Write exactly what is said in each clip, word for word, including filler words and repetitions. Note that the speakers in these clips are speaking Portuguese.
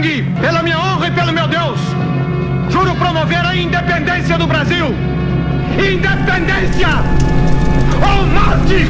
sangue, pela minha honra e pelo meu Deus, juro promover a independência do Brasil. Independência ou morte!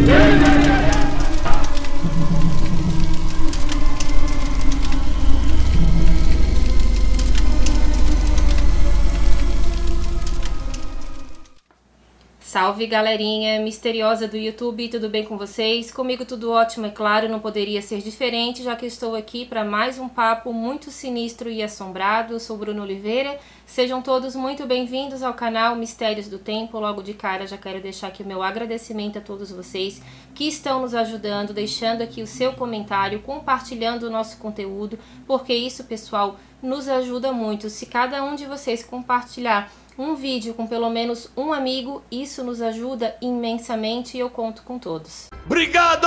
Salve galerinha misteriosa do YouTube, tudo bem com vocês? Comigo tudo ótimo, é claro, não poderia ser diferente, já que estou aqui para mais um papo muito sinistro e assombrado. Eu sou Bruno Oliveira, sejam todos muito bem-vindos ao canal Mistérios do Tempo. Logo de cara já quero deixar aqui o meu agradecimento a todos vocês que estão nos ajudando, deixando aqui o seu comentário, compartilhando o nosso conteúdo, porque isso, pessoal, nos ajuda muito. Se cada um de vocês compartilhar um vídeo com pelo menos um amigo, isso nos ajuda imensamente e eu conto com todos. Obrigado!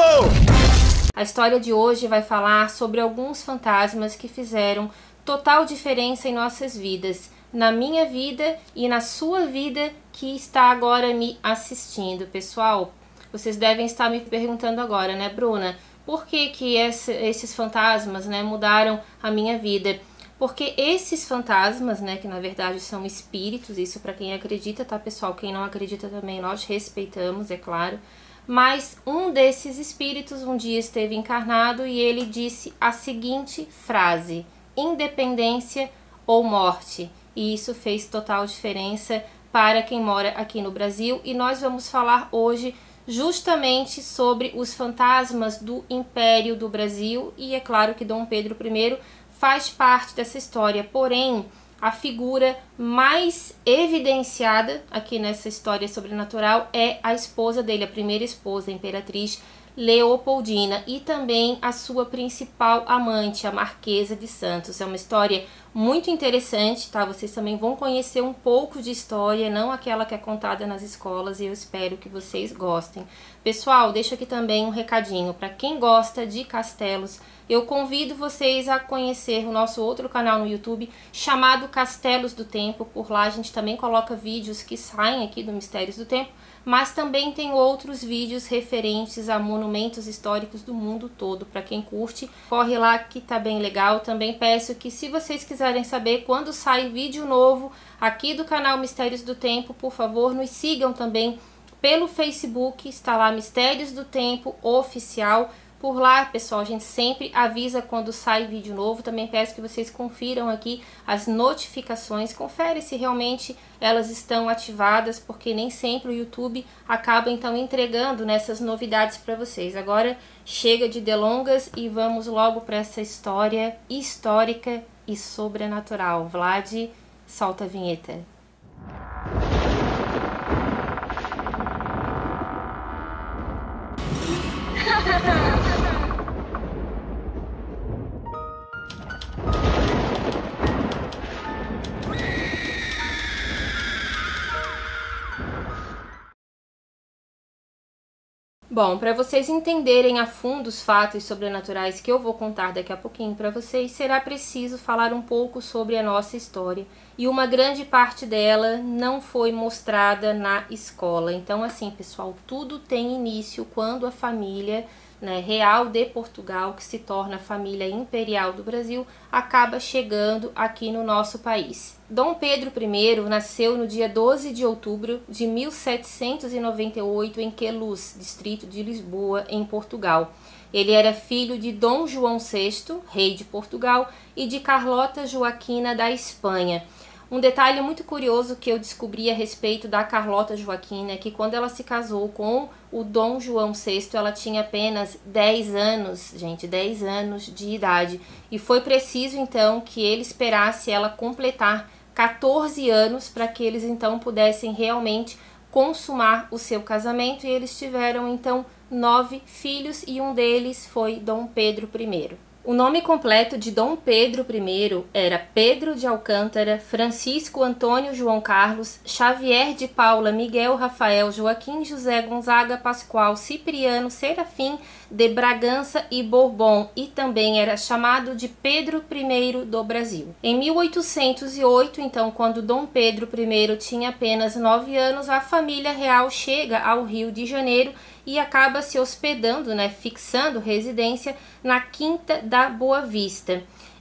A história de hoje vai falar sobre alguns fantasmas que fizeram total diferença em nossas vidas, na minha vida e na sua vida que está agora me assistindo. Pessoal, vocês devem estar me perguntando agora, né, Bruna? Por que que esse, esses fantasmas, né, mudaram a minha vida? Porque esses fantasmas, né, que na verdade são espíritos, isso para quem acredita, tá, pessoal? Quem não acredita também nós respeitamos, é claro. Mas um desses espíritos um dia esteve encarnado e ele disse a seguinte frase: independência ou morte. E isso fez total diferença para quem mora aqui no Brasil. E nós vamos falar hoje justamente sobre os fantasmas do Império do Brasil. E é claro que Dom Pedro I faz parte dessa história, porém a figura mais evidenciada aqui nessa história sobrenatural é a esposa dele, a primeira esposa, a Imperatriz Leopoldina, e também a sua principal amante, a Marquesa de Santos. É uma história muito interessante, tá? Vocês também vão conhecer um pouco de história, não aquela que é contada nas escolas, e eu espero que vocês gostem. Pessoal, deixo aqui também um recadinho para quem gosta de castelos. Eu convido vocês a conhecer o nosso outro canal no YouTube chamado Castelos do Tempo. Por lá a gente também coloca vídeos que saem aqui do Mistérios do Tempo, mas também tem outros vídeos referentes a monumentos históricos do mundo todo. Para quem curte, corre lá que tá bem legal. Também peço que, se vocês quiserem saber quando sai vídeo novo aqui do canal Mistérios do Tempo, por favor, nos sigam também pelo Facebook, está lá Mistérios do Tempo Oficial. Por lá, pessoal, a gente sempre avisa quando sai vídeo novo. Também peço que vocês confiram aqui as notificações. Confere se realmente elas estão ativadas, porque nem sempre o YouTube acaba, então, entregando nessas novidades para vocês. Agora, chega de delongas e vamos logo para essa história histórica e sobrenatural. Vlad, solta a vinheta. Bom, para vocês entenderem a fundo os fatos sobrenaturais que eu vou contar daqui a pouquinho para vocês, será preciso falar um pouco sobre a nossa história. E uma grande parte dela não foi mostrada na escola. Então, assim, pessoal, tudo tem início quando a família, né, real de Portugal, que se torna a família imperial do Brasil, acaba chegando aqui no nosso país. Dom Pedro I nasceu no dia doze de outubro de mil setecentos e noventa e oito em Queluz, distrito de Lisboa, em Portugal. Ele era filho de Dom João sexto, rei de Portugal, e de Carlota Joaquina da Espanha. Um detalhe muito curioso que eu descobri a respeito da Carlota Joaquina é que quando ela se casou com o Dom João sexto, ela tinha apenas dez anos, gente, dez anos de idade. E foi preciso, então, que ele esperasse ela completar quatorze anos para que eles, então, pudessem realmente consumar o seu casamento. E eles tiveram, então, nove filhos e um deles foi Dom Pedro I. O nome completo de Dom Pedro I era Pedro de Alcântara, Francisco Antônio João Carlos, Xavier de Paula, Miguel Rafael, Joaquim José Gonzaga Pascoal, Cipriano Serafim de Bragança e Bourbon, e também era chamado de Pedro I do Brasil. Em mil oitocentos e oito, então, quando Dom Pedro I tinha apenas nove anos, a família real chega ao Rio de Janeiro e acaba se hospedando, né, fixando residência na Quinta da Boa Vista.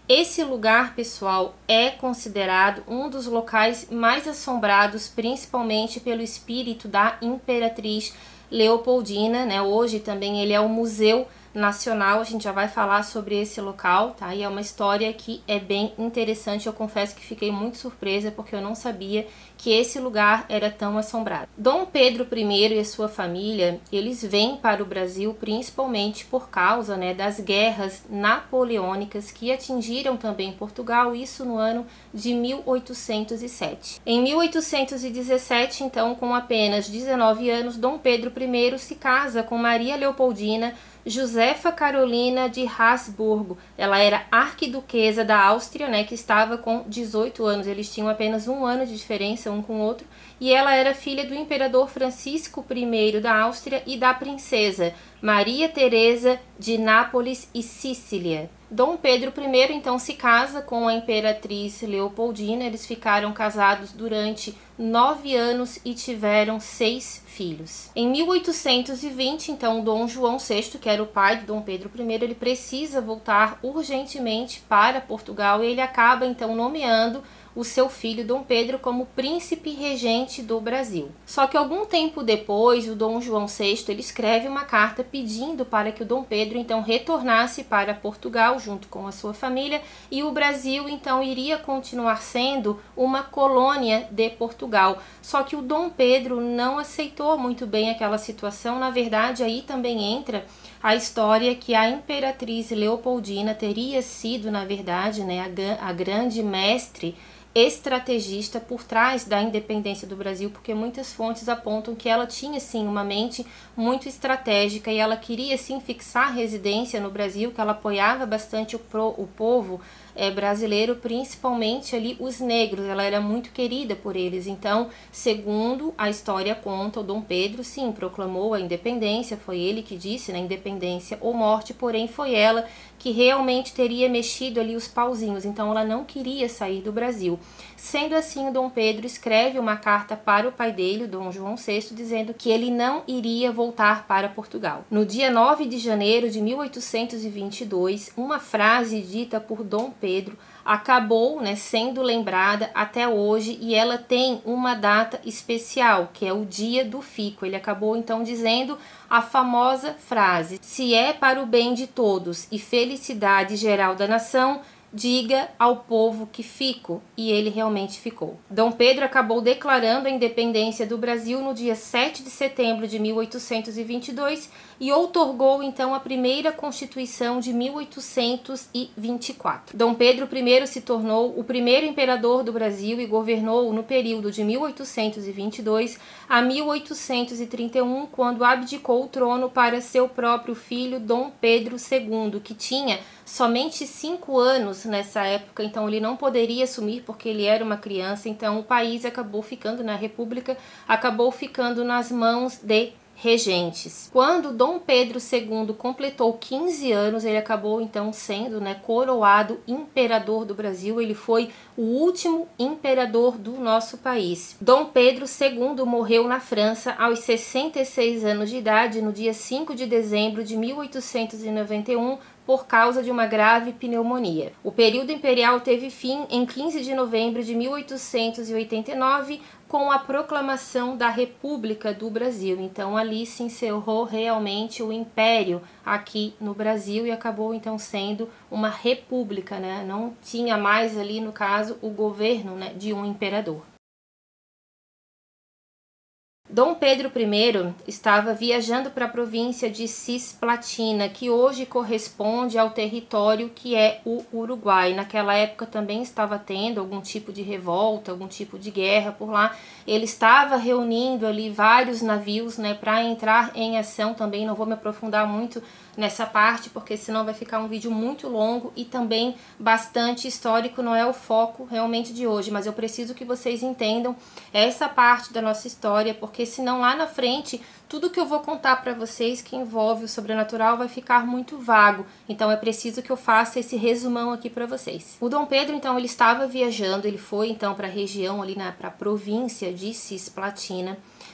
Esse lugar, pessoal, é considerado um dos locais mais assombrados, principalmente pelo espírito da Imperatriz Leopoldina, né? Hoje também ele é o Museu Nacional, a gente já vai falar sobre esse local, tá? E é uma história que é bem interessante, eu confesso que fiquei muito surpresa porque eu não sabia que esse lugar era tão assombrado. Dom Pedro I e a sua família, eles vêm para o Brasil principalmente por causa, né, das guerras napoleônicas que atingiram também Portugal, isso no ano de mil oitocentos e sete. Em mil oitocentos e dezessete, então, com apenas dezenove anos, Dom Pedro I se casa com Maria Leopoldina Josefa Carolina de Habsburgo. Ela era arquiduquesa da Áustria, né, que estava com dezoito anos. Eles tinham apenas um ano de diferença um com o outro. E ela era filha do imperador Francisco I da Áustria e da princesa Maria Teresa de Nápoles e Sicília. Dom Pedro I então se casa com a Imperatriz Leopoldina. Eles ficaram casados durante nove anos e tiveram seis filhos. Em mil oitocentos e vinte, então, Dom João sexto, que era o pai de Dom Pedro I, ele precisa voltar urgentemente para Portugal e ele acaba então nomeando o seu filho Dom Pedro como príncipe regente do Brasil. Só que algum tempo depois, o Dom João sexto ele escreve uma carta pedindo para que o Dom Pedro então retornasse para Portugal junto com a sua família e o Brasil então iria continuar sendo uma colônia de Portugal. Só que o Dom Pedro não aceitou muito bem aquela situação. Na verdade, aí também entra a história que a Imperatriz Leopoldina teria sido, na verdade, né, a, a grande mestre estrategista por trás da independência do Brasil, porque muitas fontes apontam que ela tinha sim uma mente muito estratégica e ela queria sim fixar residência no Brasil, que ela apoiava bastante o, pro, o povo é, brasileiro, principalmente ali os negros. Ela era muito querida por eles. Então, segundo a história conta, o Dom Pedro sim proclamou a independência, foi ele que disse, né, independência ou morte, porém foi ela que realmente teria mexido ali os pauzinhos, então ela não queria sair do Brasil. Sendo assim, o Dom Pedro escreve uma carta para o pai dele, o Dom João sexto, dizendo que ele não iria voltar para Portugal. No dia nove de janeiro de mil oitocentos e vinte e dois, uma frase dita por Dom Pedro acabou, né, sendo lembrada até hoje e ela tem uma data especial, que é o dia do fico. Ele acabou então dizendo a famosa frase: se é para o bem de todos e felicidade geral da nação, diga ao povo que fico, e ele realmente ficou. Dom Pedro acabou declarando a independência do Brasil no dia sete de setembro de mil oitocentos e vinte e dois e outorgou então a primeira Constituição de mil oitocentos e vinte e quatro. Dom Pedro I se tornou o primeiro imperador do Brasil e governou no período de mil oitocentos e vinte e dois a mil oitocentos e trinta e um, quando abdicou o trono para seu próprio filho Dom Pedro segundo, que tinha somente cinco anos nessa época, então ele não poderia assumir porque ele era uma criança. Então o país acabou ficando, na República, acabou ficando nas mãos de regentes. Quando Dom Pedro segundo completou quinze anos, ele acabou então sendo, né, coroado imperador do Brasil. Ele foi o último imperador do nosso país. Dom Pedro segundo morreu na França aos sessenta e seis anos de idade no dia cinco de dezembro de mil oitocentos e noventa e um, por causa de uma grave pneumonia. O período imperial teve fim em quinze de novembro de mil oitocentos e oitenta e nove, com a proclamação da República do Brasil. Então ali se encerrou realmente o império aqui no Brasil e acabou então sendo uma república, né? Não tinha mais ali, no caso, o governo, né, de um imperador. Dom Pedro I estava viajando para a província de Cisplatina, que hoje corresponde ao território que é o Uruguai. Naquela época também estava tendo algum tipo de revolta, algum tipo de guerra por lá. Ele estava reunindo ali vários navios, né, para entrar em ação também. Não vou me aprofundar muito nessa parte, porque senão vai ficar um vídeo muito longo e também bastante histórico, não é o foco realmente de hoje, mas eu preciso que vocês entendam essa parte da nossa história, porque senão lá na frente tudo que eu vou contar para vocês que envolve o sobrenatural vai ficar muito vago. Então é preciso que eu faça esse resumão aqui para vocês. O Dom Pedro então ele estava viajando, ele foi então para a região ali, na para a província de Cisplatina.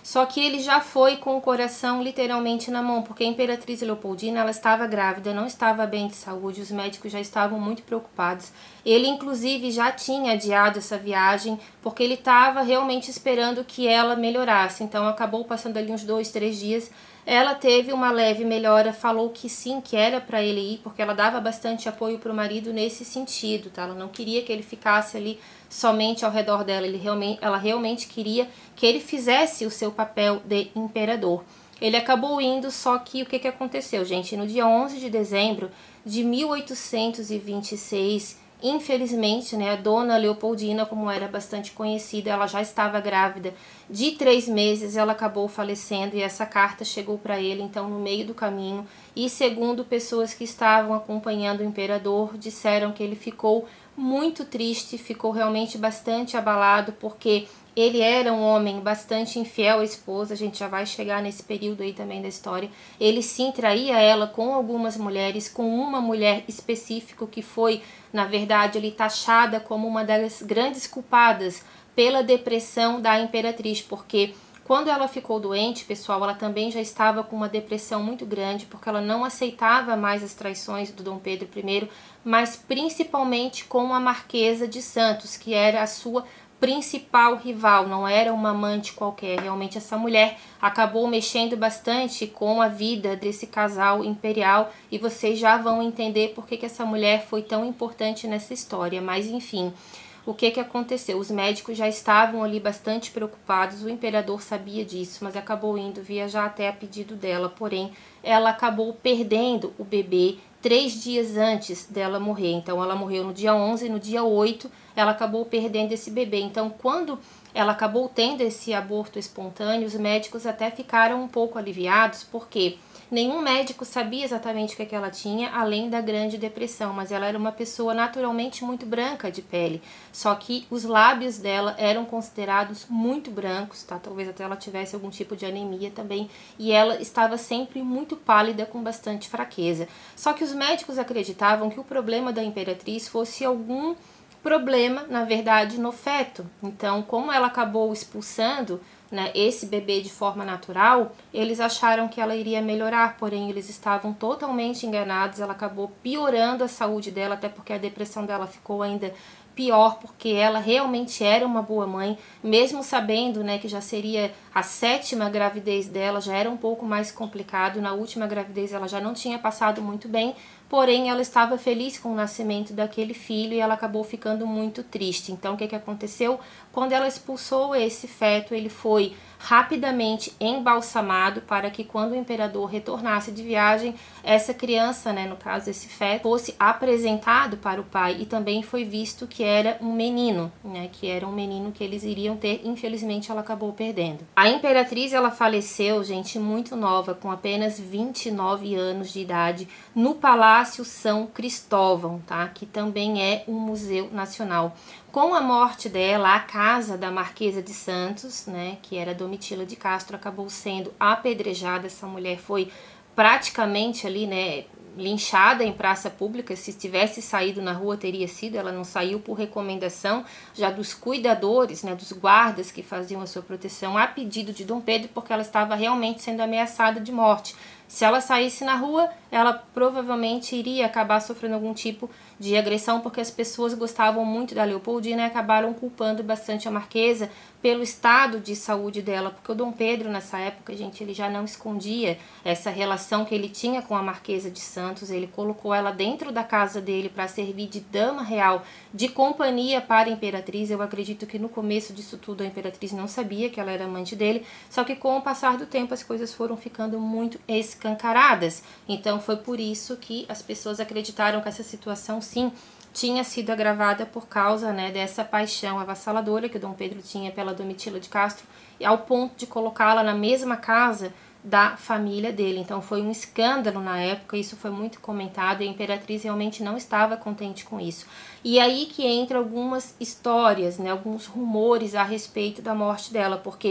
Só que ele já foi com o coração literalmente na mão, porque a Imperatriz Leopoldina, ela estava grávida, não estava bem de saúde, os médicos já estavam muito preocupados. Ele, inclusive, já tinha adiado essa viagem, porque ele estava realmente esperando que ela melhorasse. Então, acabou passando ali uns dois, três dias. Ela teve uma leve melhora, falou que sim, que era para ele ir, porque ela dava bastante apoio para o marido nesse sentido, tá? Ela não queria que ele ficasse ali somente ao redor dela, ele realmente, ela realmente queria que ele fizesse o seu papel de imperador. Ele acabou indo, só que o que, que aconteceu, gente? No dia onze de dezembro de mil oitocentos e vinte e seis, infelizmente, né, a Dona Leopoldina, como era bastante conhecida, ela já estava grávida de três meses, ela acabou falecendo e essa carta chegou para ele, então, no meio do caminho. E segundo pessoas que estavam acompanhando o imperador, disseram que ele ficou muito triste, ficou realmente bastante abalado, porque ele era um homem bastante infiel à esposa, a gente já vai chegar nesse período aí também da história. Ele sim traía ela com algumas mulheres, com uma mulher específica que foi, na verdade, ali taxada como uma das grandes culpadas pela depressão da imperatriz, porque quando ela ficou doente, pessoal, ela também já estava com uma depressão muito grande, porque ela não aceitava mais as traições do Dom Pedro I, mas principalmente com a Marquesa de Santos, que era a sua principal rival, não era uma amante qualquer. Realmente essa mulher acabou mexendo bastante com a vida desse casal imperial e vocês já vão entender por que, que essa mulher foi tão importante nessa história. Mas enfim, o que, que aconteceu? Os médicos já estavam ali bastante preocupados, o imperador sabia disso, mas acabou indo viajar até a pedido dela, porém ela acabou perdendo o bebê três dias antes dela morrer. Então ela morreu no dia onze, no dia oito ela acabou perdendo esse bebê. Então quando ela acabou tendo esse aborto espontâneo, os médicos até ficaram um pouco aliviados, porque nenhum médico sabia exatamente o que, é que ela tinha, além da grande depressão, mas ela era uma pessoa naturalmente muito branca de pele, só que os lábios dela eram considerados muito brancos, tá? Talvez até ela tivesse algum tipo de anemia também, e ela estava sempre muito pálida, com bastante fraqueza. Só que os médicos acreditavam que o problema da imperatriz fosse algum problema, na verdade, no feto. Então, como ela acabou expulsando, né, esse bebê de forma natural, eles acharam que ela iria melhorar, porém eles estavam totalmente enganados. Ela acabou piorando a saúde dela, até porque a depressão dela ficou ainda pior, porque ela realmente era uma boa mãe, mesmo sabendo, né, que já seria a sétima gravidez dela, já era um pouco mais complicado. Na última gravidez ela já não tinha passado muito bem, porém ela estava feliz com o nascimento daquele filho e ela acabou ficando muito triste. Então o que, que aconteceu? Quando ela expulsou esse feto, ele foi rapidamente embalsamado para que quando o imperador retornasse de viagem, essa criança, né, no caso esse feto, fosse apresentado para o pai, e também foi visto que era um menino, né, que era um menino que eles iriam ter. Infelizmente ela acabou perdendo. A imperatriz, ela faleceu, gente, muito nova, com apenas vinte e nove anos de idade, no Palácio São Cristóvão, tá, que também é um museu nacional. Com a morte dela, a casa da Marquesa de Santos, né, que era Domitila de Castro, acabou sendo apedrejada. Essa mulher foi praticamente ali, né, linchada em praça pública. Se tivesse saído na rua, teria sido. Ela não saiu por recomendação já dos cuidadores, né, dos guardas que faziam a sua proteção, a pedido de Dom Pedro, porque ela estava realmente sendo ameaçada de morte. Se ela saísse na rua, ela provavelmente iria acabar sofrendo algum tipo de agressão, porque as pessoas gostavam muito da Leopoldina e acabaram culpando bastante a Marquesa pelo estado de saúde dela, porque o Dom Pedro nessa época, gente, ele já não escondia essa relação que ele tinha com a Marquesa de Santos. Ele colocou ela dentro da casa dele para servir de dama real, de companhia para a imperatriz. Eu acredito que no começo disso tudo a imperatriz não sabia que ela era amante dele, só que com o passar do tempo as coisas foram ficando muito escancaradas. Então foi por isso que as pessoas acreditaram que essa situação sim tinha sido agravada por causa, né, dessa paixão avassaladora que o Dom Pedro tinha pela Domitila de Castro, ao ponto de colocá-la na mesma casa da família dele. Então foi um escândalo na época, isso foi muito comentado e a imperatriz realmente não estava contente com isso. E aí que entra algumas histórias, né, alguns rumores a respeito da morte dela, porque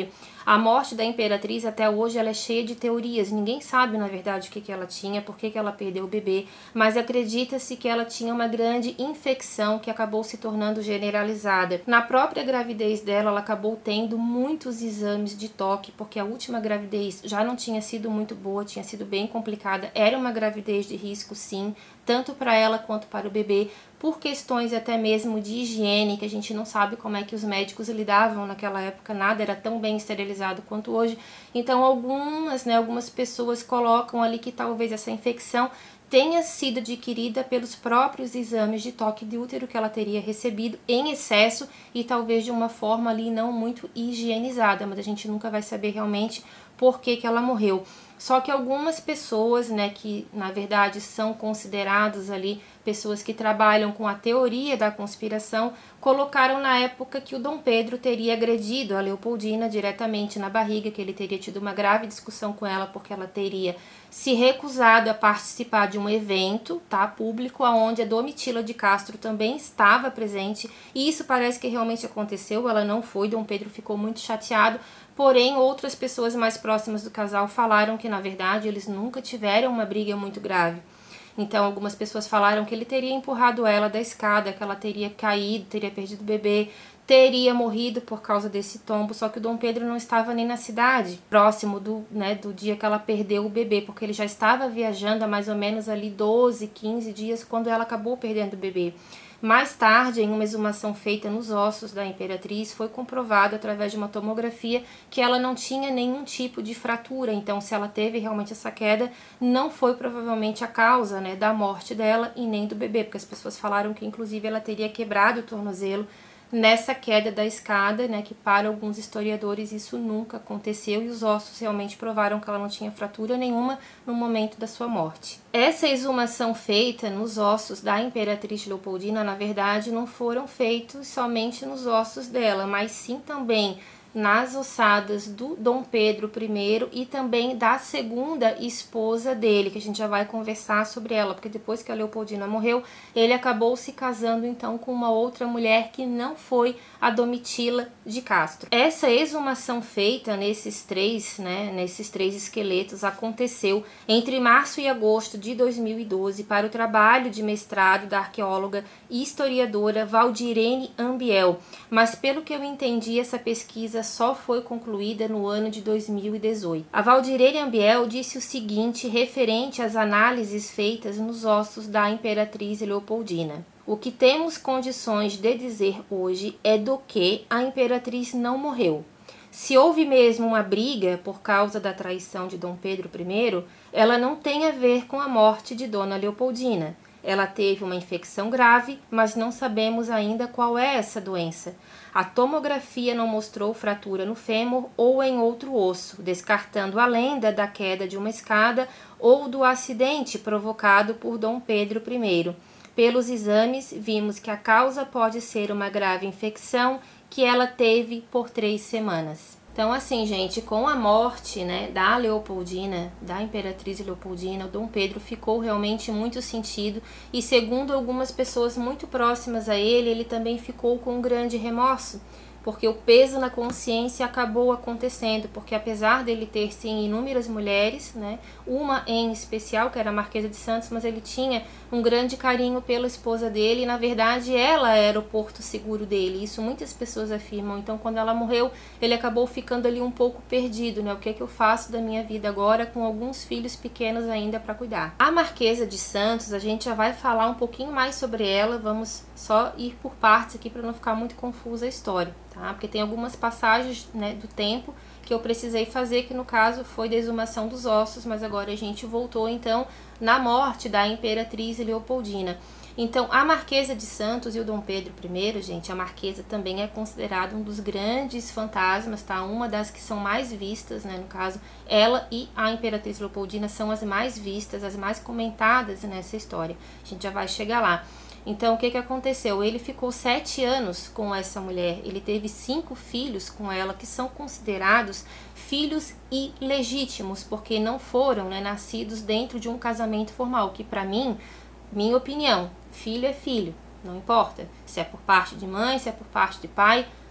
A morte da imperatriz até hoje ela é cheia de teorias, ninguém sabe na verdade o que, que ela tinha, por que, que ela perdeu o bebê, mas acredita-se que ela tinha uma grande infecção que acabou se tornando generalizada. Na própria gravidez dela, ela acabou tendo muitos exames de toque, porque a última gravidez já não tinha sido muito boa, tinha sido bem complicada, era uma gravidez de risco sim, tanto para ela quanto para o bebê, por questões até mesmo de higiene, que a gente não sabe como é que os médicos lidavam naquela época, nada era tão bem esterilizado quanto hoje. Então algumas, né, algumas pessoas colocam ali que talvez essa infecção tenha sido adquirida pelos próprios exames de toque de útero que ela teria recebido em excesso e talvez de uma forma ali não muito higienizada, mas a gente nunca vai saber realmente por que que ela morreu. Só que algumas pessoas, né, que na verdade são consideradas ali pessoas que trabalham com a teoria da conspiração, colocaram na época que o Dom Pedro teria agredido a Leopoldina diretamente na barriga, que ele teria tido uma grave discussão com ela porque ela teria se recusado a participar de um evento, tá, público, onde a Domitila de Castro também estava presente, e isso parece que realmente aconteceu, ela não foi, Dom Pedro ficou muito chateado, porém outras pessoas mais próximas do casal falaram que na verdade eles nunca tiveram uma briga muito grave. Então algumas pessoas falaram que ele teria empurrado ela da escada, que ela teria caído, teria perdido o bebê, teria morrido por causa desse tombo, só que o Dom Pedro não estava nem na cidade, próximo do, né, do dia que ela perdeu o bebê, porque ele já estava viajando há mais ou menos ali doze, quinze dias quando ela acabou perdendo o bebê. Mais tarde, em uma exumação feita nos ossos da imperatriz, foi comprovado através de uma tomografia que ela não tinha nenhum tipo de fratura. Então, se ela teve realmente essa queda, não foi provavelmente a causa, né, da morte dela e nem do bebê, porque as pessoas falaram que inclusive ela teria quebrado o tornozelo nessa queda da escada, né, que para alguns historiadores isso nunca aconteceu e os ossos realmente provaram que ela não tinha fratura nenhuma no momento da sua morte. Essa exumação feita nos ossos da imperatriz Leopoldina, na verdade, não foram feitos somente nos ossos dela, mas sim também nas ossadas do Dom Pedro I e também da segunda esposa dele, que a gente já vai conversar sobre ela, porque depois que a Leopoldina morreu, ele acabou se casando então com uma outra mulher que não foi a Domitila de Castro. Essa exumação feita nesses três, né, nesses três esqueletos aconteceu entre março e agosto de dois mil e doze para o trabalho de mestrado da arqueóloga e historiadora Valdirene Ambiel, mas pelo que eu entendi, essa pesquisa só foi concluída no ano de dois mil e dezoito. A Valdirene Ambiel disse o seguinte referente às análises feitas nos ossos da imperatriz Leopoldina. O que temos condições de dizer hoje é do que a imperatriz não morreu. Se houve mesmo uma briga por causa da traição de Dom Pedro I, ela não tem a ver com a morte de Dona Leopoldina. Ela teve uma infecção grave, mas não sabemos ainda qual é essa doença. A tomografia não mostrou fratura no fêmur ou em outro osso, descartando a lenda da queda de uma escada ou do acidente provocado por Dom Pedro I. Pelos exames, vimos que a causa pode ser uma grave infecção que ela teve por três semanas. Então, assim, gente, com a morte, né, da Leopoldina, da imperatriz Leopoldina, o Dom Pedro ficou realmente muito sentido e, segundo algumas pessoas muito próximas a ele, ele também ficou com um grande remorso, porque o peso na consciência acabou acontecendo, porque apesar dele ter, sim, inúmeras mulheres, né, uma em especial, que era a Marquesa de Santos, mas ele tinha um grande carinho pela esposa dele e, na verdade, ela era o porto seguro dele. Isso muitas pessoas afirmam. Então, quando ela morreu, ele acabou ficando ali um pouco perdido, né? O que é que eu faço da minha vida agora com alguns filhos pequenos ainda para cuidar? A Marquesa de Santos, a gente já vai falar um pouquinho mais sobre ela, vamos só ir por partes aqui para não ficar muito confusa a história, tá? Porque tem algumas passagens, né, do tempo que eu precisei fazer, que no caso foi da exumação dos ossos, mas agora a gente voltou então na morte da imperatriz Leopoldina. Então, a Marquesa de Santos e o Dom Pedro I, gente, a Marquesa também é considerada um dos grandes fantasmas, tá? Uma das que são mais vistas, né? No caso, ela e a imperatriz Leopoldina são as mais vistas, as mais comentadas nessa história. A gente já vai chegar lá. Então, o que que aconteceu? Ele ficou sete anos com essa mulher, ele teve cinco filhos com ela, que são considerados filhos ilegítimos, porque não foram, né, nascidos dentro de um casamento formal, que para mim, minha opinião, filho é filho, não importa se é por parte de mãe, se é por parte de pai,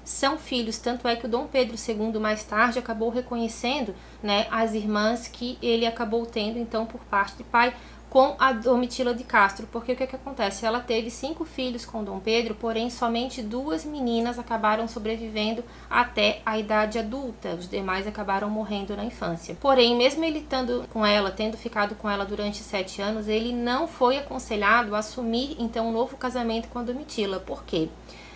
são filhos, tanto é que o Dom Pedro segundo mais tarde acabou reconhecendo, né, as irmãs que ele acabou tendo então por parte de pai com a Domitila de Castro, porque o que, que acontece? Ela teve cinco filhos com Dom Pedro, porém somente duas meninas acabaram sobrevivendo até a idade adulta, os demais acabaram morrendo na infância. Porém, mesmo ele estando com ela, tendo ficado com ela durante sete anos, ele não foi aconselhado a assumir então um novo casamento com a Domitila. Por quê?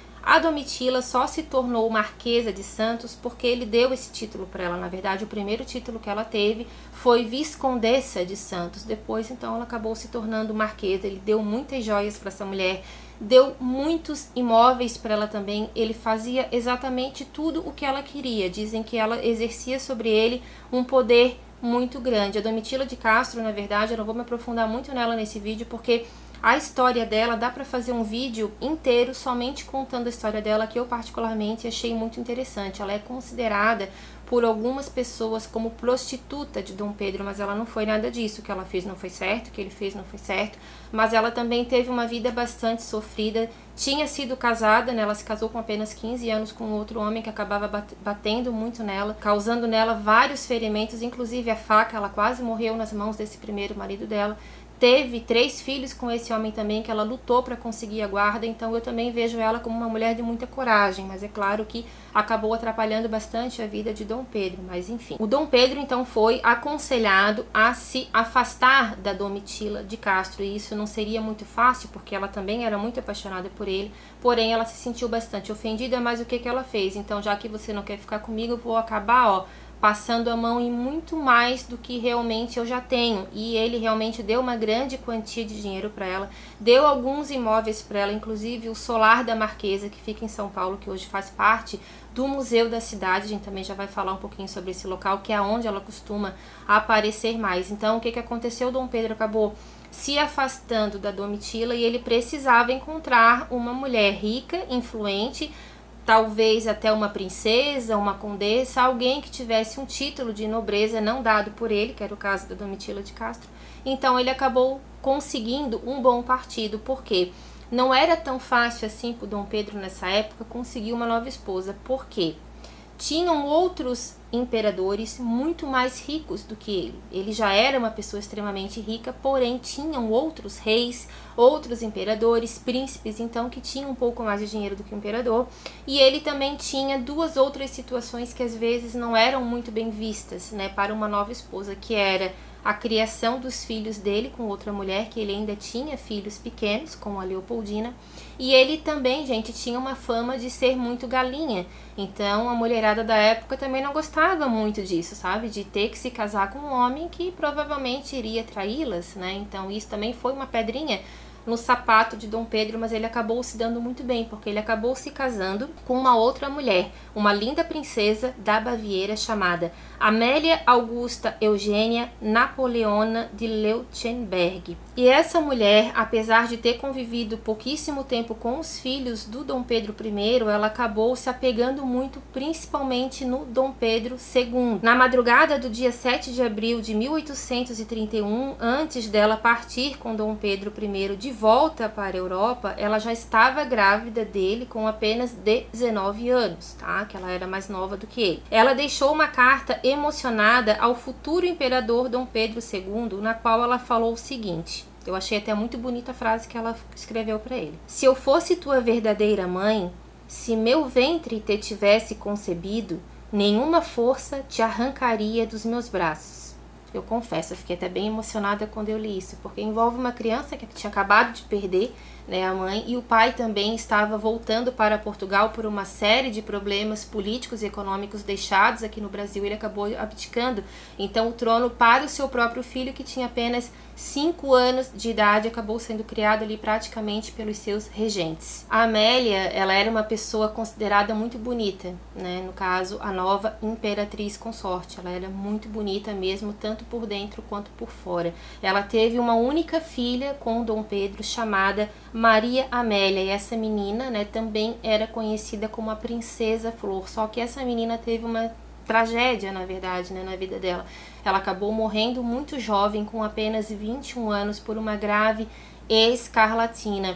A Domitila só se tornou Marquesa de Santos porque ele deu esse título para ela. Na verdade, o primeiro título que ela teve foi Viscondessa de Santos. Depois, então, ela acabou se tornando Marquesa. Ele deu muitas joias para essa mulher, deu muitos imóveis para ela também. Ele fazia exatamente tudo o que ela queria. Dizem que ela exercia sobre ele um poder muito grande. A Domitila de Castro, na verdade, eu não vou me aprofundar muito nela nesse vídeo porque a história dela, dá para fazer um vídeo inteiro somente contando a história dela, que eu particularmente achei muito interessante. Ela é considerada por algumas pessoas como prostituta de Dom Pedro, mas ela não foi nada disso. O que ela fez não foi certo, o que ele fez não foi certo, mas ela também teve uma vida bastante sofrida. Tinha sido casada, né? Ela se casou com apenas quinze anos com outro homem que acabava batendo muito nela, causando nela vários ferimentos, inclusive a faca. Ela quase morreu nas mãos desse primeiro marido dela. Teve três filhos com esse homem também, que ela lutou para conseguir a guarda. Então eu também vejo ela como uma mulher de muita coragem, mas é claro que acabou atrapalhando bastante a vida de Dom Pedro, mas enfim. O Dom Pedro então foi aconselhado a se afastar da Domitila de Castro, e isso não seria muito fácil, porque ela também era muito apaixonada por ele, porém ela se sentiu bastante ofendida. Mas o que que ela fez? Então, já que você não quer ficar comigo, eu vou acabar, ó, passando a mão em muito mais do que realmente eu já tenho. E ele realmente deu uma grande quantia de dinheiro para ela, deu alguns imóveis para ela, inclusive o Solar da Marquesa, que fica em São Paulo, que hoje faz parte do Museu da Cidade. A gente também já vai falar um pouquinho sobre esse local, que é onde ela costuma aparecer mais. Então, o que que aconteceu? Dom Pedro acabou se afastando da Domitila e ele precisava encontrar uma mulher rica, influente, talvez até uma princesa, uma condessa, alguém que tivesse um título de nobreza não dado por ele, que era o caso da Domitila de Castro. Então ele acabou conseguindo um bom partido, porque não era tão fácil assim para o Dom Pedro nessa época conseguir uma nova esposa. Por quê? Tinham outros imperadores muito mais ricos do que ele. Ele já era uma pessoa extremamente rica, porém tinham outros reis, outros imperadores, príncipes, então, que tinham um pouco mais de dinheiro do que o imperador. E ele também tinha duas outras situações que às vezes não eram muito bem vistas, né, para uma nova esposa, que era a criação dos filhos dele com outra mulher, que ele ainda tinha filhos pequenos, com a Leopoldina. E ele também, gente, tinha uma fama de ser muito galinha. Então a mulherada da época também não gostava muito disso, sabe? De ter que se casar com um homem que provavelmente iria traí-las, né? Então isso também foi uma pedrinha no sapato de Dom Pedro, mas ele acabou se dando muito bem, porque ele acabou se casando com uma outra mulher, uma linda princesa da Baviera chamada Amélia Augusta Eugênia Napoleona de Leuchtenberg. E essa mulher, apesar de ter convivido pouquíssimo tempo com os filhos do Dom Pedro primeiro, ela acabou se apegando muito, principalmente no Dom Pedro segundo. Na madrugada do dia sete de abril de mil oitocentos e trinta e um, antes dela partir com Dom Pedro primeiro de volta para a Europa, ela já estava grávida dele com apenas dezenove anos, tá? Que ela era mais nova do que ele. Ela deixou uma carta emocionada ao futuro imperador Dom Pedro segundo, na qual ela falou o seguinte. Eu achei até muito bonita a frase que ela escreveu para ele. Se eu fosse tua verdadeira mãe, se meu ventre te tivesse concebido, nenhuma força te arrancaria dos meus braços. Eu confesso, eu fiquei até bem emocionada quando eu li isso, porque envolve uma criança que tinha acabado de perder, né, a mãe, e o pai também estava voltando para Portugal por uma série de problemas políticos e econômicos deixados aqui no Brasil. Ele acabou abdicando, então, o trono para o seu próprio filho, que tinha apenas cinco anos de idade, acabou sendo criado ali praticamente pelos seus regentes. A Amélia, ela era uma pessoa considerada muito bonita, né, no caso, a nova imperatriz consorte. Ela era muito bonita mesmo, tanto por dentro quanto por fora. Ela teve uma única filha com Dom Pedro, chamada Maria Amélia, e essa menina, né, também era conhecida como a Princesa Flor, só que essa menina teve uma tragédia, na verdade, né, na vida dela. Ela acabou morrendo muito jovem, com apenas vinte e um anos, por uma grave escarlatina.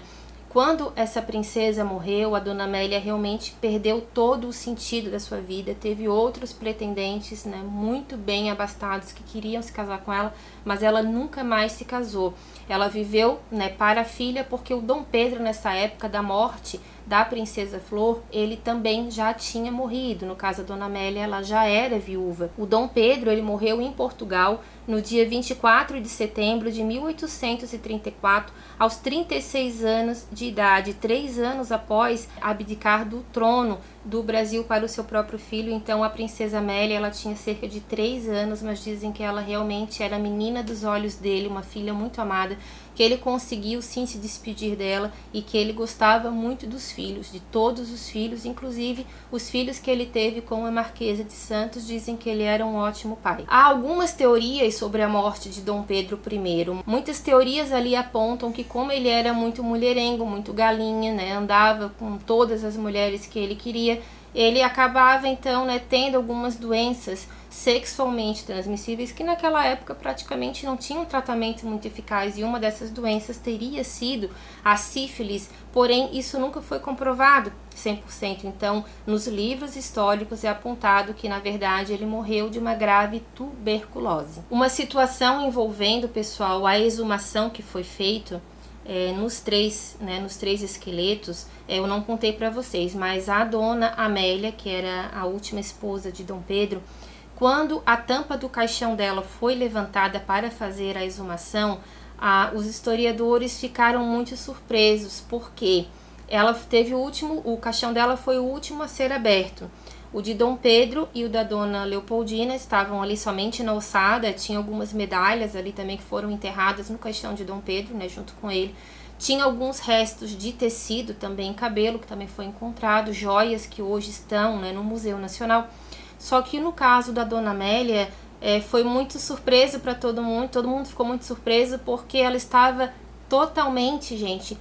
Quando essa princesa morreu, a Dona Amélia realmente perdeu todo o sentido da sua vida. Teve outros pretendentes, né, muito bem abastados que queriam se casar com ela, mas ela nunca mais se casou. Ela viveu, né, para a filha, porque o Dom Pedro, nessa época da morte da princesa Flor, ele também já tinha morrido. No caso, a Dona Amélia, ela já era viúva. O Dom Pedro, ele morreu em Portugal no dia vinte e quatro de setembro de mil oitocentos e trinta e quatro, aos trinta e seis anos de idade, três anos após abdicar do trono do Brasil para o seu próprio filho. Então a princesa Amélia, ela tinha cerca de três anos, mas dizem que ela realmente era a menina dos olhos dele, uma filha muito amada, que ele conseguiu sim se despedir dela e que ele gostava muito dos filhos, de todos os filhos, inclusive os filhos que ele teve com a Marquesa de Santos. Dizem que ele era um ótimo pai. Há algumas teorias sobre a morte de Dom Pedro I. Muitas teorias ali apontam que, como ele era muito mulherengo, muito galinha, né, andava com todas as mulheres que ele queria, ele acabava então, né, tendo algumas doenças sexualmente transmissíveis que naquela época praticamente não tinham tratamento muito eficaz, e uma dessas doenças teria sido a sífilis, porém isso nunca foi comprovado cem por cento. Então, nos livros históricos é apontado que na verdade ele morreu de uma grave tuberculose. Uma situação envolvendo, pessoal, a exumação que foi feita É, nos três, né, nos três esqueletos, é, eu não contei para vocês, mas a Dona Amélia, que era a última esposa de Dom Pedro, quando a tampa do caixão dela foi levantada para fazer a exumação, a, os historiadores ficaram muito surpresos, porque ela teve o último, o caixão dela foi o último a ser aberto. O de Dom Pedro e o da Dona Leopoldina estavam ali somente na ossada. Tinha algumas medalhas ali também que foram enterradas no caixão de Dom Pedro, né, junto com ele. Tinha alguns restos de tecido, também cabelo, que também foi encontrado, joias que hoje estão, né, no Museu Nacional. Só que no caso da Dona Amélia, é, foi muito surpresa para todo mundo, todo mundo ficou muito surpreso, porque ela estava totalmente, gente,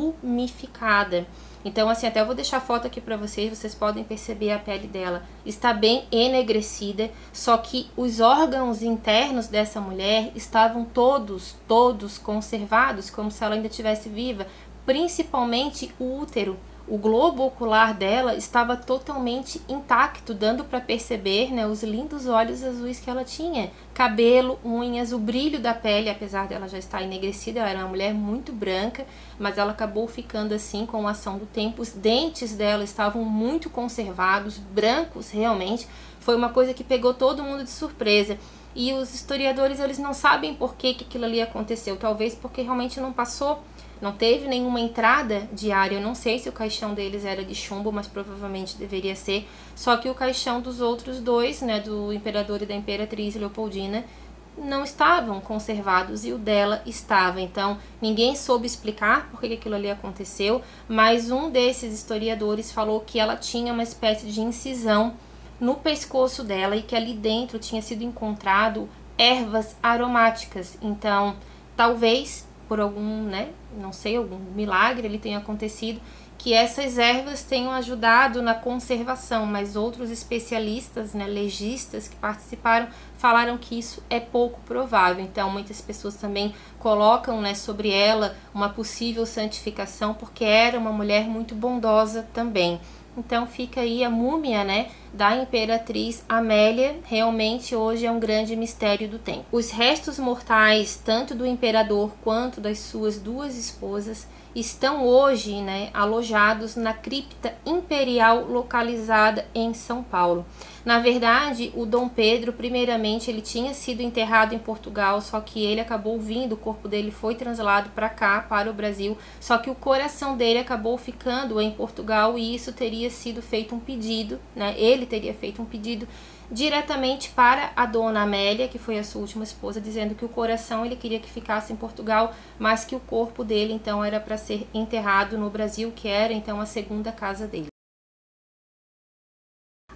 mumificada. Então, assim, até eu vou deixar a foto aqui pra vocês, vocês podem perceber a pele dela. Está bem enegrecida, só que os órgãos internos dessa mulher estavam todos, todos conservados, como se ela ainda estivesse viva, principalmente o útero. O globo ocular dela estava totalmente intacto, dando para perceber, né, os lindos olhos azuis que ela tinha. Cabelo, unhas, o brilho da pele, apesar dela já estar enegrecida, ela era uma mulher muito branca, mas ela acabou ficando assim com a ação do tempo. Os dentes dela estavam muito conservados, brancos realmente. Foi uma coisa que pegou todo mundo de surpresa. E os historiadores, eles não sabem por que, que aquilo ali aconteceu. Talvez porque realmente não passou, não teve nenhuma entrada diária. Eu não sei se o caixão deles era de chumbo, mas provavelmente deveria ser. Só que o caixão dos outros dois, né, do imperador e da imperatriz Leopoldina, não estavam conservados, e o dela estava. Então ninguém soube explicar por que aquilo ali aconteceu, mas um desses historiadores falou que ela tinha uma espécie de incisão no pescoço dela e que ali dentro tinha sido encontrado ervas aromáticas. Então talvez por algum, né, não sei, algum milagre ele tenha acontecido, que essas ervas tenham ajudado na conservação, mas outros especialistas, né, legistas que participaram, falaram que isso é pouco provável. Então muitas pessoas também colocam, né, sobre ela uma possível santificação, porque era uma mulher muito bondosa também. Então fica aí a múmia, né, da imperatriz Amélia. Realmente hoje é um grande mistério do tempo. Os restos mortais, tanto do imperador quanto das suas duas esposas, estão hoje, né, alojados na cripta imperial localizada em São Paulo. Na verdade, o Dom Pedro, primeiramente, ele tinha sido enterrado em Portugal, só que ele acabou vindo, o corpo dele foi trasladado para cá, para o Brasil, só que o coração dele acabou ficando em Portugal, e isso teria sido feito um pedido, né, ele teria feito um pedido diretamente para a Dona Amélia, que foi a sua última esposa, dizendo que o coração ele queria que ficasse em Portugal, mas que o corpo dele então era para ser enterrado no Brasil, que era então a segunda casa dele.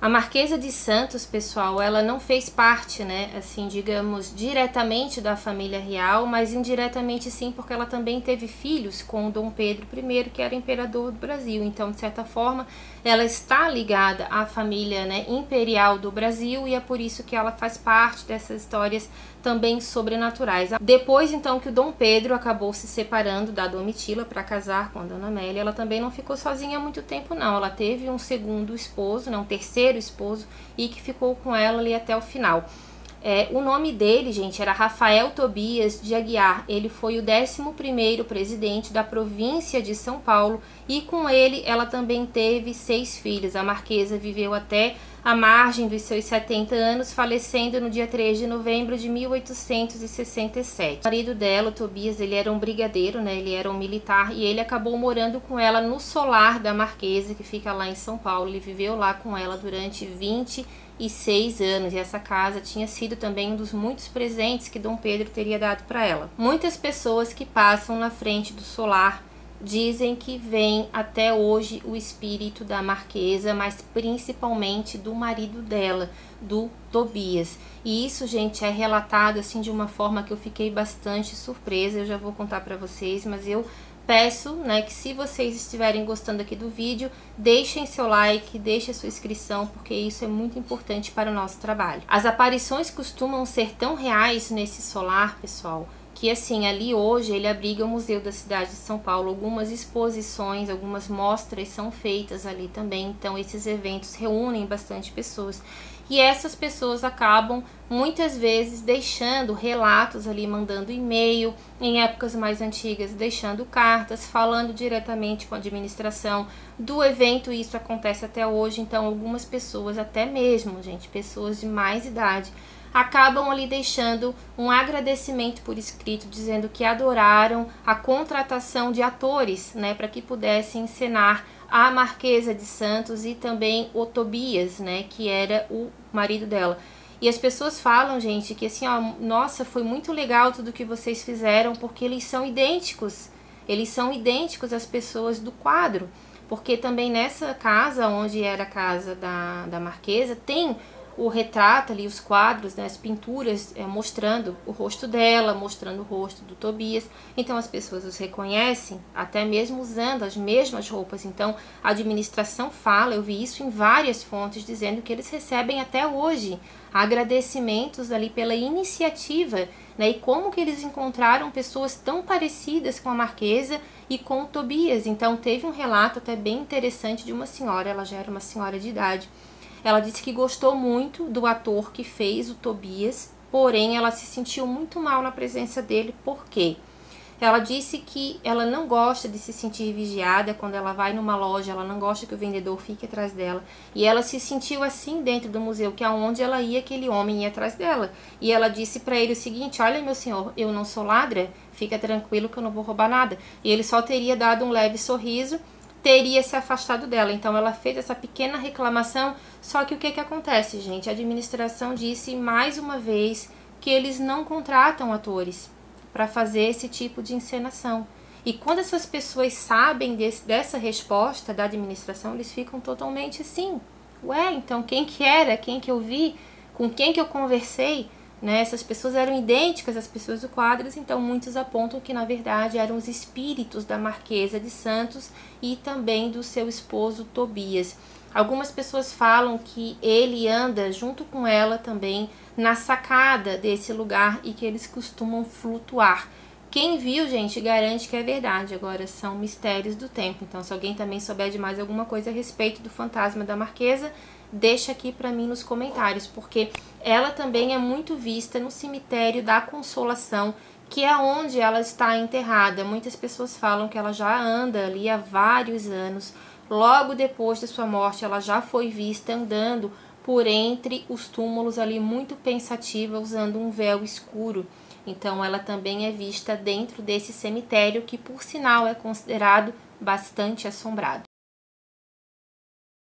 A Marquesa de Santos, pessoal, ela não fez parte, né, assim, digamos, diretamente da família real, mas indiretamente sim, porque ela também teve filhos com o Dom Pedro I, que era imperador do Brasil. Então, de certa forma, ela está ligada à família, né, imperial do Brasil, e é por isso que ela faz parte dessas histórias também sobrenaturais. Depois, então, que o Dom Pedro acabou se separando da Domitila para casar com a Dona Amélia, ela também não ficou sozinha há muito tempo, não. Ela teve um segundo esposo, né, um terceiro esposo, e que ficou com ela ali até o final. É, o nome dele, gente, era Rafael Tobias de Aguiar. Ele foi o décimo primeiro presidente da província de São Paulo, e com ele ela também teve seis filhos. A Marquesa viveu até a margem dos seus setenta anos, falecendo no dia três de novembro de mil oitocentos e sessenta e sete. O marido dela, o Tobias, ele era um brigadeiro, né? Ele era um militar, e ele acabou morando com ela no solar da Marquesa, que fica lá em São Paulo. Ele viveu lá com ela durante vinte e seis anos, e essa casa tinha sido também um dos muitos presentes que Dom Pedro teria dado para ela. Muitas pessoas que passam na frente do solar dizem que vem até hoje o espírito da Marquesa, mas principalmente do marido dela, do Tobias. E isso, gente, é relatado assim de uma forma que eu fiquei bastante surpresa. Eu já vou contar para vocês, mas eu peço, né, que se vocês estiverem gostando aqui do vídeo, deixem seu like, deixem sua inscrição, porque isso é muito importante para o nosso trabalho. As aparições costumam ser tão reais nesse solar, pessoal, que assim, ali hoje ele abriga o Museu da Cidade de São Paulo. Algumas exposições, algumas mostras são feitas ali também, então esses eventos reúnem bastante pessoas. E essas pessoas acabam muitas vezes deixando relatos ali, mandando e-mail, em épocas mais antigas deixando cartas, falando diretamente com a administração do evento, e isso acontece até hoje. Então algumas pessoas, até mesmo, gente, pessoas de mais idade, acabam ali deixando um agradecimento por escrito, dizendo que adoraram a contratação de atores, né, para que pudessem encenar a Marquesa de Santos e também o Tobias, né, que era o marido dela. E as pessoas falam, gente, que assim, ó, nossa, foi muito legal tudo que vocês fizeram, porque eles são idênticos, eles são idênticos às pessoas do quadro, porque também nessa casa, onde era a casa da, da Marquesa, tem o retrato ali, os quadros, né, as pinturas é, mostrando o rosto dela, mostrando o rosto do Tobias. Então as pessoas os reconhecem, até mesmo usando as mesmas roupas. Então a administração fala, eu vi isso em várias fontes, dizendo que eles recebem até hoje agradecimentos ali pela iniciativa, né, e como que eles encontraram pessoas tão parecidas com a Marquesa e com o Tobias. Então teve um relato até bem interessante de uma senhora, ela já era uma senhora de idade. Ela disse que gostou muito do ator que fez o Tobias, porém ela se sentiu muito mal na presença dele. Por quê? Ela disse que ela não gosta de se sentir vigiada quando ela vai numa loja, ela não gosta que o vendedor fique atrás dela. E ela se sentiu assim dentro do museu, que aonde ela ia, aquele homem ia atrás dela. E ela disse para ele o seguinte: olha, meu senhor, eu não sou ladra, fica tranquilo que eu não vou roubar nada. E ele só teria dado um leve sorriso, teria se afastado dela. Então ela fez essa pequena reclamação. Só que o que que acontece, gente? A administração disse mais uma vez que eles não contratam atores para fazer esse tipo de encenação. E quando essas pessoas sabem desse, dessa resposta da administração, eles ficam totalmente assim: ué, então quem que era? Quem que eu vi? Com quem que eu conversei? Né? Essas pessoas eram idênticas às pessoas do quadro, então muitos apontam que na verdade eram os espíritos da Marquesa de Santos e também do seu esposo Tobias. Algumas pessoas falam que ele anda junto com ela também na sacada desse lugar e que eles costumam flutuar. Quem viu, gente, garante que é verdade. Agora são mistérios do tempo. Então, se alguém também souber de mais alguma coisa a respeito do fantasma da Marquesa, deixa aqui para mim nos comentários, porque ela também é muito vista no cemitério da Consolação, que é onde ela está enterrada. Muitas pessoas falam que ela já anda ali há vários anos. Logo depois de sua morte, ela já foi vista andando por entre os túmulos ali, muito pensativa, usando um véu escuro. Então ela também é vista dentro desse cemitério, que por sinal é considerado bastante assombrado.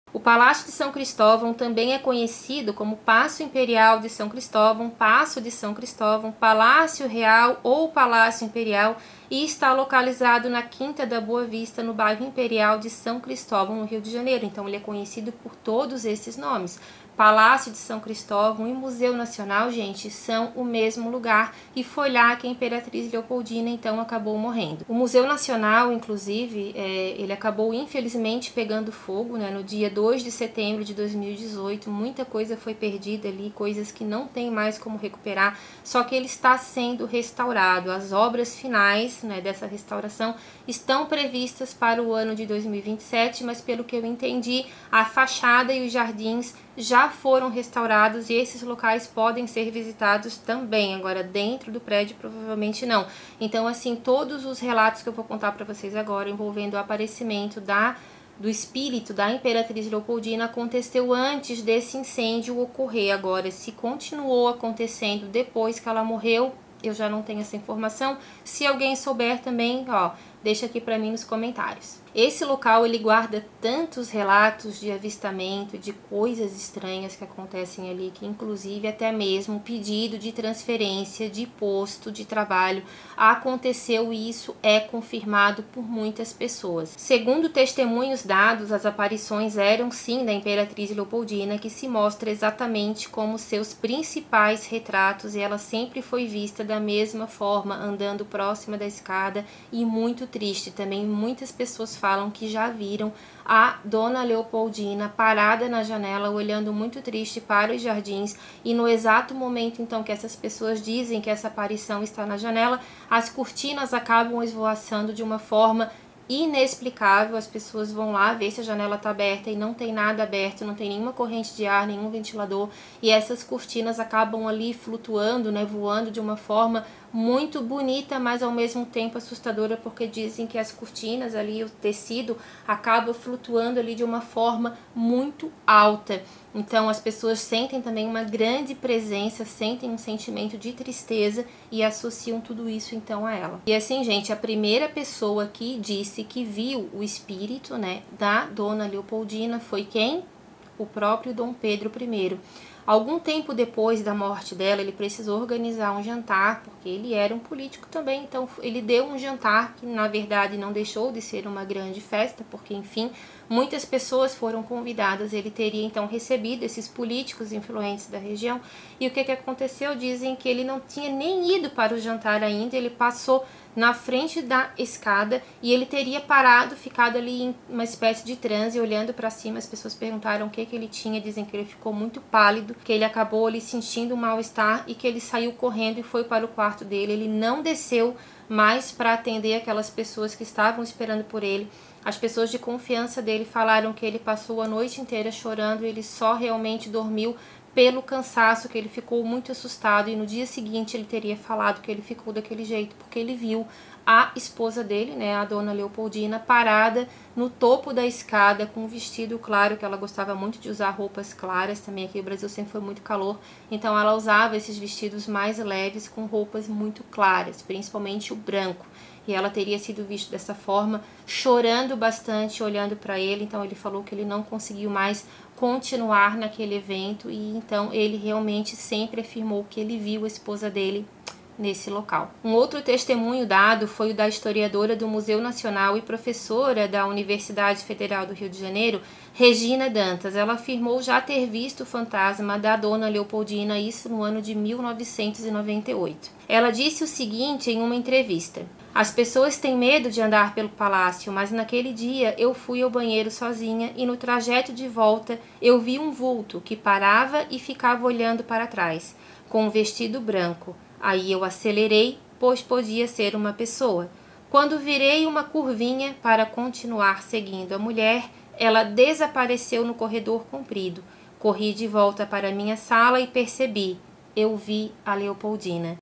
O Palácio de São Cristóvão também é conhecido como Paço Imperial de São Cristóvão, Paço de São Cristóvão, Palácio Real ou Palácio Imperial e está localizado na Quinta da Boa Vista, no bairro Imperial de São Cristóvão, no Rio de Janeiro. Então ele é conhecido por todos esses nomes. Palácio de São Cristóvão e Museu Nacional, gente, são o mesmo lugar e foi lá que a Imperatriz Leopoldina então acabou morrendo. O Museu Nacional, inclusive, é, ele acabou infelizmente pegando fogo, né, no dia dois de setembro de dois mil e dezoito, muita coisa foi perdida ali, coisas que não tem mais como recuperar, só que ele está sendo restaurado. As obras finais, né, dessa restauração estão previstas para o ano de dois mil e vinte e sete, mas pelo que eu entendi, a fachada e os jardins já foram restaurados e esses locais podem ser visitados também. Agora, dentro do prédio, provavelmente não. Então, assim, todos os relatos que eu vou contar para vocês agora envolvendo o aparecimento da, do espírito da Imperatriz Leopoldina aconteceu antes desse incêndio ocorrer. Agora, se continuou acontecendo depois que ela morreu, eu já não tenho essa informação. Se alguém souber também, ó, deixa aqui para mim nos comentários. Esse local ele guarda tantos relatos de avistamento, de coisas estranhas que acontecem ali, que inclusive até mesmo pedido de transferência de posto de trabalho aconteceu e isso é confirmado por muitas pessoas. Segundo testemunhos dados, as aparições eram sim da Imperatriz Leopoldina, que se mostra exatamente como seus principais retratos e ela sempre foi vista da mesma forma, andando próxima da escada e muito triste. Também muitas pessoas falam que já viram a Dona Leopoldina parada na janela, olhando muito triste para os jardins, e no exato momento então que essas pessoas dizem que essa aparição está na janela, as cortinas acabam esvoaçando de uma forma inexplicável. As pessoas vão lá ver se a janela está aberta e não tem nada aberto, não tem nenhuma corrente de ar, nenhum ventilador, e essas cortinas acabam ali flutuando, né, voando de uma forma muito bonita, mas ao mesmo tempo assustadora, porque dizem que as cortinas ali, o tecido acaba flutuando ali de uma forma muito alta. Então as pessoas sentem também uma grande presença, sentem um sentimento de tristeza e associam tudo isso então a ela. E assim, gente, a primeira pessoa que disse que viu o espírito, né, da Dona Leopoldina foi quem? O próprio Dom Pedro I. Algum tempo depois da morte dela, ele precisou organizar um jantar, porque ele era um político também, então ele deu um jantar que na verdade não deixou de ser uma grande festa, porque enfim, muitas pessoas foram convidadas, ele teria então recebido esses políticos influentes da região, e o que que aconteceu? Dizem que ele não tinha nem ido para o jantar ainda, ele passou na frente da escada e ele teria parado, ficado ali em uma espécie de transe, olhando para cima. As pessoas perguntaram o que que ele tinha, dizem que ele ficou muito pálido, que ele acabou ali sentindo um mal-estar e que ele saiu correndo e foi para o quarto dele. Ele não desceu mais para atender aquelas pessoas que estavam esperando por ele. As pessoas de confiança dele falaram que ele passou a noite inteira chorando e ele só realmente dormiu pelo cansaço, que ele ficou muito assustado, e no dia seguinte ele teria falado que ele ficou daquele jeito porque ele viu a esposa dele, né, a Dona Leopoldina, parada no topo da escada com um vestido claro, que ela gostava muito de usar roupas claras, também aqui no Brasil sempre foi muito calor, então ela usava esses vestidos mais leves com roupas muito claras, principalmente o branco. E ela teria sido vista dessa forma, chorando bastante, olhando para ele. Então ele falou que ele não conseguiu mais continuar naquele evento, e então ele realmente sempre afirmou que ele viu a esposa dele nesse local. Um outro testemunho dado foi o da historiadora do Museu Nacional e professora da Universidade Federal do Rio de Janeiro, Regina Dantas. Ela afirmou já ter visto o fantasma da Dona Leopoldina, isso no ano de mil novecentos e noventa e oito. Ela disse o seguinte em uma entrevista: as pessoas têm medo de andar pelo palácio, mas naquele dia eu fui ao banheiro sozinha e no trajeto de volta eu vi um vulto que parava e ficava olhando para trás, com um vestido branco. Aí eu acelerei, pois podia ser uma pessoa. Quando virei uma curvinha para continuar seguindo a mulher, ela desapareceu no corredor comprido. Corri de volta para minha sala e percebi, eu vi a Leopoldina.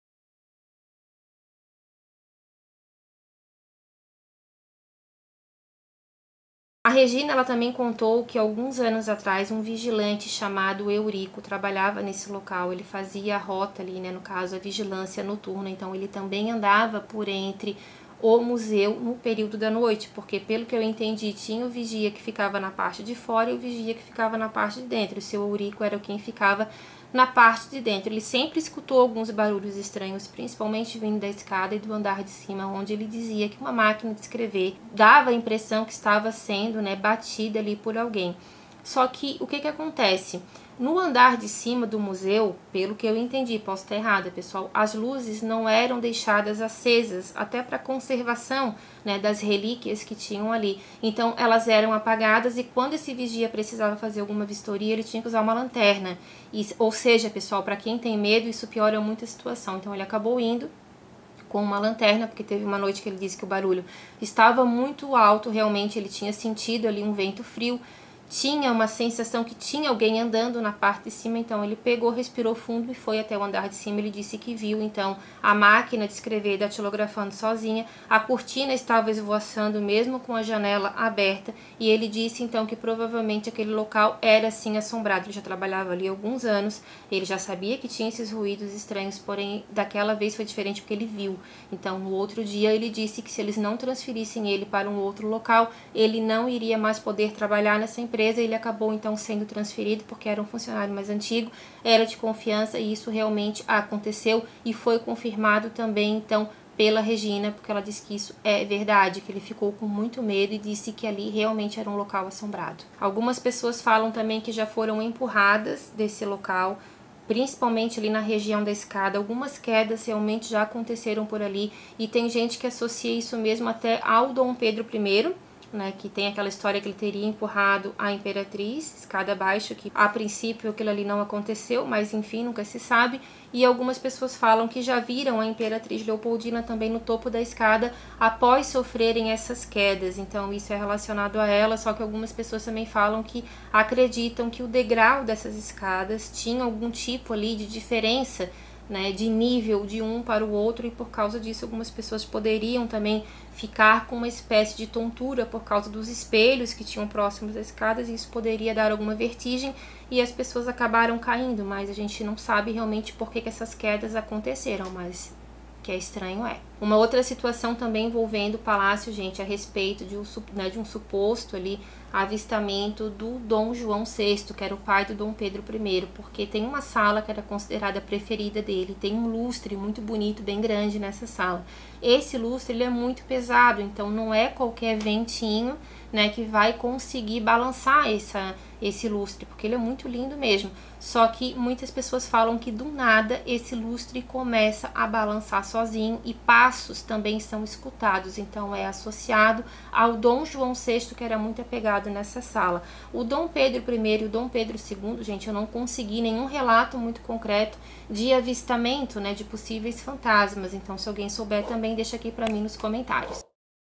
A Regina ela também contou que alguns anos atrás um vigilante chamado Eurico trabalhava nesse local. Ele fazia a rota ali, né, no caso a vigilância noturna, então ele também andava por entre o museu no período da noite, porque pelo que eu entendi, tinha o vigia que ficava na parte de fora e o vigia que ficava na parte de dentro. O seu Eurico era quem ficava na parte de dentro. Ele sempre escutou alguns barulhos estranhos, principalmente vindo da escada e do andar de cima, onde ele dizia que uma máquina de escrever dava a impressão que estava sendo, né, batida ali por alguém. Só que o que que acontece? No andar de cima do museu, pelo que eu entendi, posso estar errada, pessoal, as luzes não eram deixadas acesas, até para conservação, né, das relíquias que tinham ali. Então, elas eram apagadas e quando esse vigia precisava fazer alguma vistoria, ele tinha que usar uma lanterna. E, ou seja, pessoal, para quem tem medo, isso piora muito a situação. Então, ele acabou indo com uma lanterna, porque teve uma noite que ele disse que o barulho estava muito alto, realmente ele tinha sentido ali um vento frio, tinha uma sensação que tinha alguém andando na parte de cima, então ele pegou, respirou fundo e foi até o andar de cima. Ele disse que viu, então, a máquina de escrever datilografando sozinha, a cortina estava esvoaçando mesmo com a janela aberta, e ele disse, então, que provavelmente aquele local era, assim, assombrado. Ele já trabalhava ali há alguns anos, ele já sabia que tinha esses ruídos estranhos, porém, daquela vez foi diferente porque ele viu. Então, no outro dia, ele disse que se eles não transferissem ele para um outro local, ele não iria mais poder trabalhar nessa empresa. Ele acabou então sendo transferido porque era um funcionário mais antigo, era de confiança, e isso realmente aconteceu e foi confirmado também então pela Regina, porque ela disse que isso é verdade, que ele ficou com muito medo e disse que ali realmente era um local assombrado. Algumas pessoas falam também que já foram empurradas desse local, principalmente ali na região da escada. Algumas quedas realmente já aconteceram por ali, e tem gente que associa isso mesmo até ao Dom Pedro I, né, que tem aquela história que ele teria empurrado a imperatriz escada abaixo, que a princípio aquilo ali não aconteceu, mas enfim, nunca se sabe. E algumas pessoas falam que já viram a imperatriz Leopoldina também no topo da escada após sofrerem essas quedas, então isso é relacionado a ela. Só que algumas pessoas também falam que acreditam que o degrau dessas escadas tinha algum tipo ali de diferença, né, de nível de um para o outro, e por causa disso algumas pessoas poderiam também ficar com uma espécie de tontura por causa dos espelhos que tinham próximos das escadas, e isso poderia dar alguma vertigem e as pessoas acabaram caindo, mas a gente não sabe realmente por que que essas quedas aconteceram, mas que é estranho é. Uma outra situação também envolvendo o palácio, gente, a respeito de um, né, de um suposto ali avistamento do Dom João sexto, que era o pai do Dom Pedro I, porque tem uma sala que era considerada a preferida dele, tem um lustre muito bonito, bem grande nessa sala. Esse lustre ele é muito pesado, então não é qualquer ventinho, né, que vai conseguir balançar essa, esse lustre, porque ele é muito lindo mesmo. Só que muitas pessoas falam que do nada esse lustre começa a balançar sozinho e passos também são escutados, então é associado ao Dom João sexto, que era muito apegado nessa sala. O Dom Pedro I e o Dom Pedro segundo, gente, eu não consegui nenhum relato muito concreto de avistamento, né, de possíveis fantasmas, então se alguém souber também deixa aqui para mim nos comentários.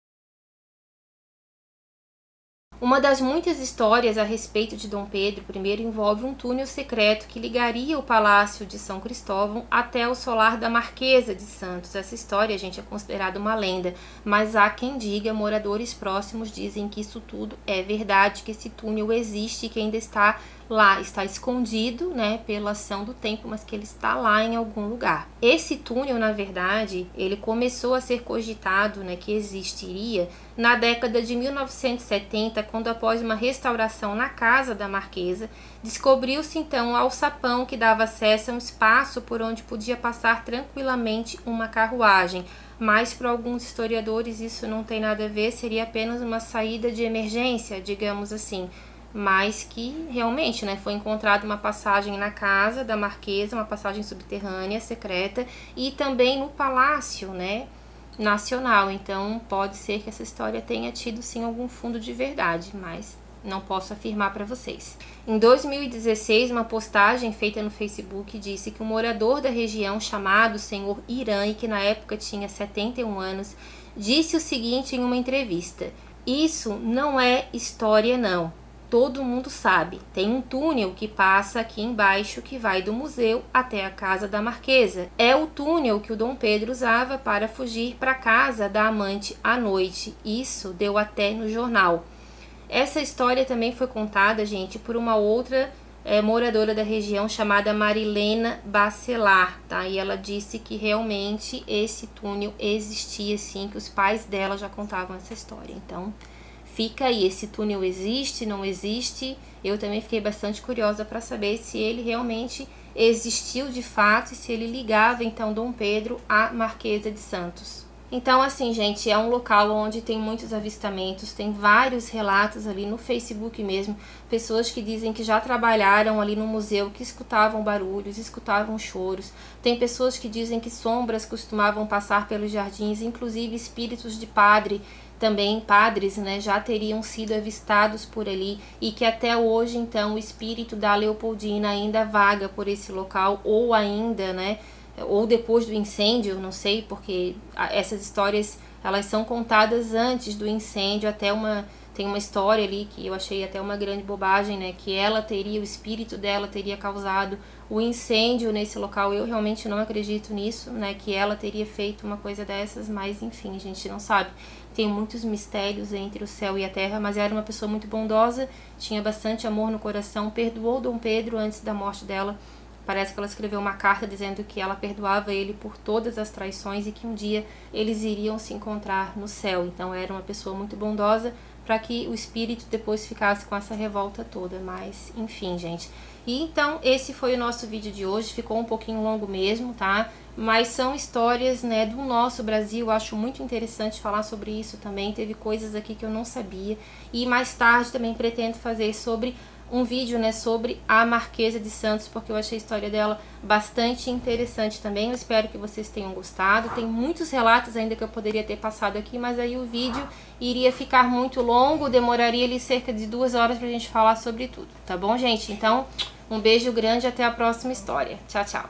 Uma das muitas histórias a respeito de Dom Pedro I envolve um túnel secreto que ligaria o Palácio de São Cristóvão até o solar da Marquesa de Santos. Essa história, gente, é considerada uma lenda, mas há quem diga, moradores próximos dizem que isso tudo é verdade, que esse túnel existe e que ainda está lá, está escondido, né, pela ação do tempo, mas que ele está lá em algum lugar. Esse túnel, na verdade, ele começou a ser cogitado, né, que existiria na década de mil novecentos e setenta, quando após uma restauração na casa da Marquesa, descobriu-se então um alçapão que dava acesso a um espaço por onde podia passar tranquilamente uma carruagem. Mas para alguns historiadores isso não tem nada a ver, seria apenas uma saída de emergência, digamos assim. Mas que realmente, né, foi encontrada uma passagem na casa da Marquesa, uma passagem subterrânea, secreta, e também no Palácio, né, Nacional. Então pode ser que essa história tenha tido sim algum fundo de verdade, mas não posso afirmar para vocês. Em dois mil e dezesseis, uma postagem feita no Facebook disse que um morador da região chamado senhor Irã, e que na época tinha setenta e um anos, disse o seguinte em uma entrevista: "Isso não é história não. Todo mundo sabe, tem um túnel que passa aqui embaixo que vai do museu até a casa da Marquesa. É o túnel que o Dom Pedro usava para fugir para a casa da amante à noite. Isso deu até no jornal." Essa história também foi contada, gente, por uma outra é, moradora da região chamada Marilena Bacelar, tá? E ela disse que realmente esse túnel existia sim, que os pais dela já contavam essa história. Então, fica aí, esse túnel existe, não existe? Eu também fiquei bastante curiosa para saber se ele realmente existiu de fato e se ele ligava então Dom Pedro à Marquesa de Santos. Então, assim, gente, é um local onde tem muitos avistamentos, tem vários relatos ali no Facebook mesmo, pessoas que dizem que já trabalharam ali no museu, que escutavam barulhos, escutavam choros, tem pessoas que dizem que sombras costumavam passar pelos jardins, inclusive espíritos de padre, também padres, né, já teriam sido avistados por ali, e que até hoje, então, o espírito da Leopoldina ainda vaga por esse local, ou ainda, né, ou depois do incêndio, não sei, porque essas histórias, elas são contadas antes do incêndio. Até uma, tem uma história ali que eu achei até uma grande bobagem, né, que ela teria, o espírito dela teria causado o incêndio nesse local. Eu realmente não acredito nisso, né, que ela teria feito uma coisa dessas, mas enfim, a gente não sabe. Tem muitos mistérios entre o céu e a terra, mas era uma pessoa muito bondosa, tinha bastante amor no coração, perdoou Dom Pedro antes da morte dela. Parece que ela escreveu uma carta dizendo que ela perdoava ele por todas as traições e que um dia eles iriam se encontrar no céu. Então era uma pessoa muito bondosa, para que o espírito depois ficasse com essa revolta toda. Mas enfim, gente. E então esse foi o nosso vídeo de hoje. Ficou um pouquinho longo mesmo, tá? Mas são histórias, né, do nosso Brasil. Eu acho muito interessante falar sobre isso também. Teve coisas aqui que eu não sabia. E mais tarde também pretendo fazer sobre um vídeo, né, sobre a Marquesa de Santos, porque eu achei a história dela bastante interessante também. Eu espero que vocês tenham gostado. Tem muitos relatos ainda que eu poderia ter passado aqui, mas aí o vídeo iria ficar muito longo, demoraria ali cerca de duas horas pra gente falar sobre tudo, tá bom, gente? Então, um beijo grande e até a próxima história. Tchau, tchau.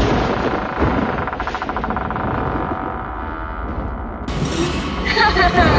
Ha ha ha!